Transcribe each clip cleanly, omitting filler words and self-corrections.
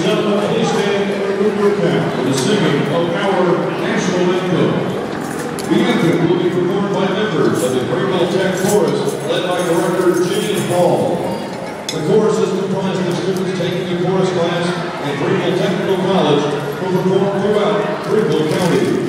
gentlemen, please stand and remove your cap for the singing of our national anthem. The anthem will be performed by members of the Greenville Tech Chorus, led by director Jimmy Hall. The chorus is comprised of students taking a chorus class at Greenville Technical College who perform throughout Greenville County.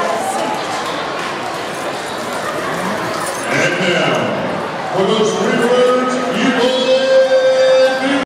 And now, for those